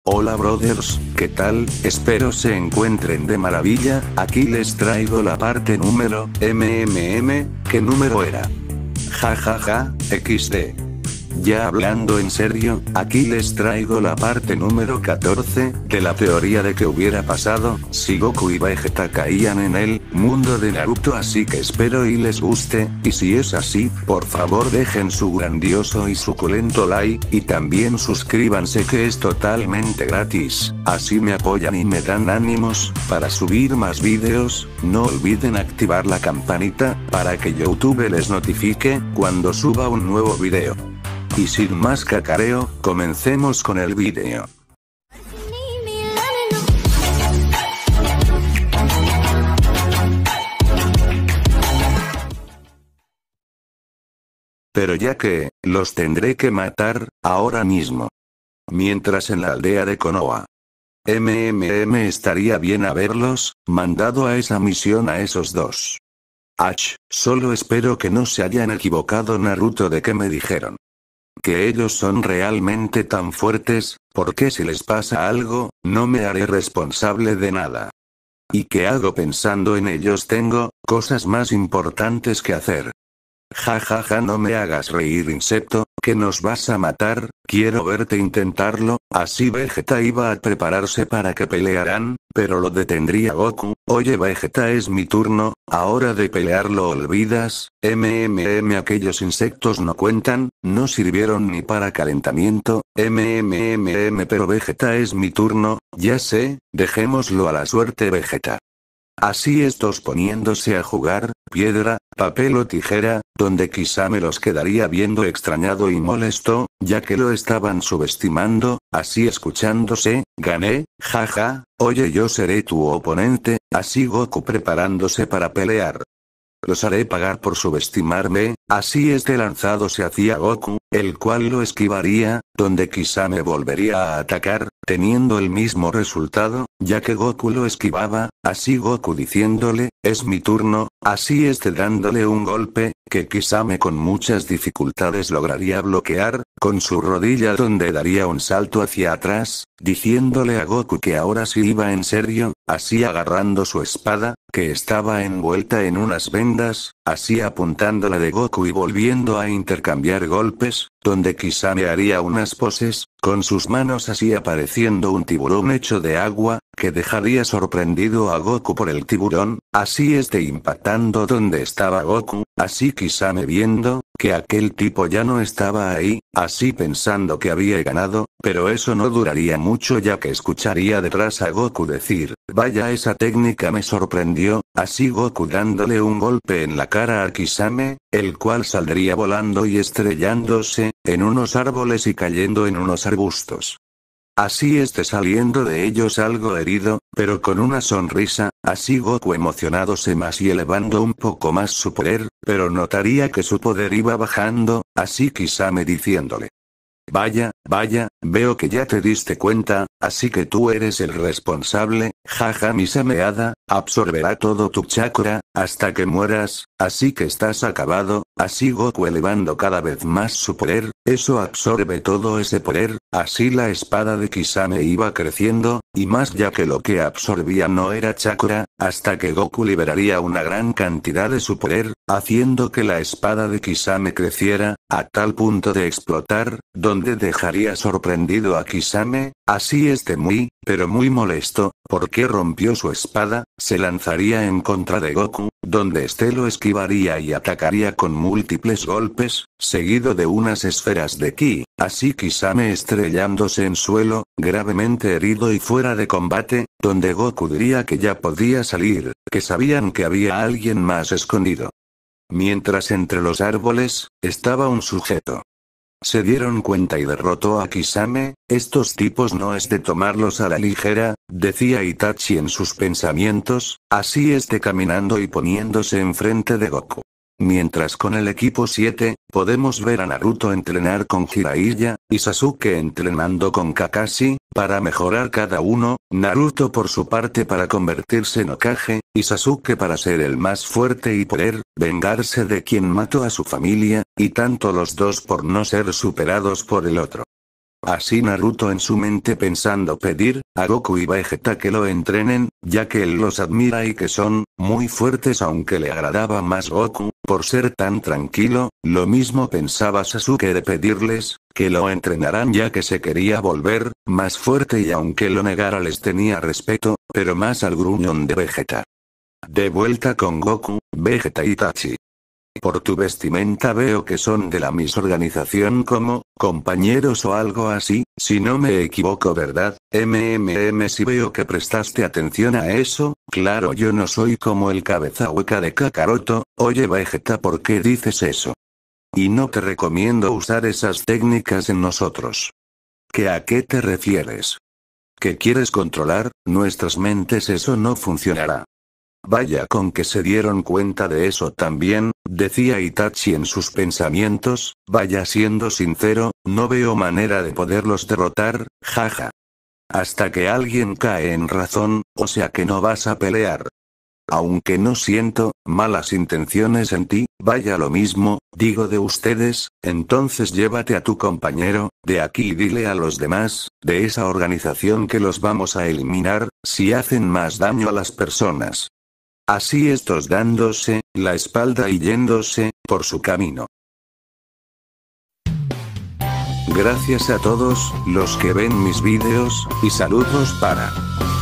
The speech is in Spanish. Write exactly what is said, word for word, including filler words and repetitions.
Hola brothers, ¿qué tal? Espero se encuentren de maravilla. Aquí les traigo la parte número, mmm, ¿qué número era? Jajaja, equis de. Ya hablando en serio, aquí les traigo la parte número catorce, de la teoría de que hubiera pasado, si Goku y Vegeta caían en el mundo de Naruto, así que espero y les guste, y si es así, por favor dejen su grandioso y suculento like, y también suscríbanse que es totalmente gratis, así me apoyan y me dan ánimos, para subir más vídeos. No olviden activar la campanita, para que YouTube les notifique, cuando suba un nuevo video. Y sin más cacareo, comencemos con el vídeo. Pero ya que, los tendré que matar, ahora mismo. Mientras en la aldea de Konoha. Mmm estaría bien haberlos mandado a esa misión a esos dos. Ach, solo espero que no se hayan equivocado Naruto de que me dijeron que ellos son realmente tan fuertes, porque si les pasa algo, no me haré responsable de nada. ¿Y qué hago pensando en ellos? Tengo cosas más importantes que hacer. Ja ja ja, no me hagas reír, insecto, que nos vas a matar, quiero verte intentarlo. Así Vegeta iba a prepararse para que pelearan, pero lo detendría Goku. Oye Vegeta, es mi turno, ahora de pelear lo olvidas. Mmm aquellos insectos no cuentan, no sirvieron ni para calentamiento. Mmm pero Vegeta, es mi turno, ya sé, dejémoslo a la suerte Vegeta. Así estos poniéndose a jugar, piedra, papel o tijera, donde quizá me los quedaría viendo extrañado y molesto, ya que lo estaban subestimando, así escuchándose, gané, jaja, oye yo seré tu oponente, así Goku preparándose para pelear. Los haré pagar por subestimarme, así este lanzado se hacía Goku, el cual lo esquivaría, donde quizá me volvería a atacar, teniendo el mismo resultado, ya que Goku lo esquivaba, así Goku diciéndole, es mi turno, así este dándole un golpe, que quizá me con muchas dificultades lograría bloquear, con su rodilla donde daría un salto hacia atrás, diciéndole a Goku que ahora sí iba en serio, así agarrando su espada, que estaba envuelta en unas vendas, así apuntándola de Goku y volviendo a intercambiar golpes, donde quizá me haría unas poses, con sus manos así apareciendo un tiburón hecho de agua, que dejaría sorprendido a Goku por el tiburón, así este impactando donde estaba Goku, así quizá me viendo, que aquel tipo ya no estaba ahí, así pensando que había ganado, pero eso no duraría mucho ya que escucharía detrás a Goku decir, vaya esa técnica me sorprendió, así Goku dándole un golpe en la cara a Kisame, el cual saldría volando y estrellándose, en unos árboles y cayendo en unos arbustos. Así este saliendo de ellos algo herido, pero con una sonrisa, así Goku emocionándose más y elevando un poco más su poder, pero notaría que su poder iba bajando, así Kisame diciéndole. Vaya, vaya, veo que ya te diste cuenta, así que tú eres el responsable, jaja mi Sameada, absorberá todo tu chakra, hasta que mueras, así que estás acabado, así Goku elevando cada vez más su poder, eso absorbe todo ese poder, así la espada de Kisame iba creciendo, y más ya que lo que absorbía no era chakra, hasta que Goku liberaría una gran cantidad de su poder, haciendo que la espada de Kisame creciera, a tal punto de explotar, donde dejaría sorprendido a Kisame, así este muy, pero muy molesto, porque rompió su espada, se lanzaría en contra de Goku, donde este lo esquivaría y atacaría con múltiples golpes, seguido de unas esferas de ki, así Kisame estrellándose en suelo, gravemente herido y fuera de combate, donde Goku diría que ya podía salir, que sabían que había alguien más escondido. Mientras entre los árboles, estaba un sujeto. Se dieron cuenta y derrotó a Kisame, estos tipos no es de tomarlos a la ligera, decía Itachi en sus pensamientos, así este caminando y poniéndose enfrente de Goku. Mientras con el equipo siete, podemos ver a Naruto entrenar con Jiraiya, y Sasuke entrenando con Kakashi, para mejorar cada uno, Naruto por su parte para convertirse en Hokage, y Sasuke para ser el más fuerte y poder vengarse de quien mató a su familia, y tanto los dos por no ser superados por el otro. Así Naruto en su mente pensando pedir a Goku y Vegeta que lo entrenen, ya que él los admira y que son muy fuertes, aunque le agradaba más Goku, por ser tan tranquilo. Lo mismo pensaba Sasuke de pedirles que lo entrenaran, ya que se quería volver más fuerte, y aunque lo negara les tenía respeto, pero más al gruñón de Vegeta. De vuelta con Goku, Vegeta y Itachi. Por tu vestimenta veo que son de la misma organización como compañeros o algo así, si no me equivoco, ¿verdad? Mmm, si veo que prestaste atención a eso. Claro, yo no soy como el cabeza hueca de Kakaroto. Oye Vegeta, ¿por qué dices eso? Y no te recomiendo usar esas técnicas en nosotros. ¿Que a qué te refieres? ¿Que quieres controlar nuestras mentes? Eso no funcionará. Vaya con que se dieron cuenta de eso también, decía Itachi en sus pensamientos. Vaya, siendo sincero, no veo manera de poderlos derrotar, jaja. Hasta que alguien cae en razón, o sea que no vas a pelear. Aunque no siento malas intenciones en ti, vaya lo mismo, digo de ustedes. Entonces llévate a tu compañero de aquí y dile a los demás de esa organización que los vamos a eliminar si hacen más daño a las personas. Así estos dándose la espalda y yéndose por su camino. Gracias a todos los que ven mis vídeos, y saludos para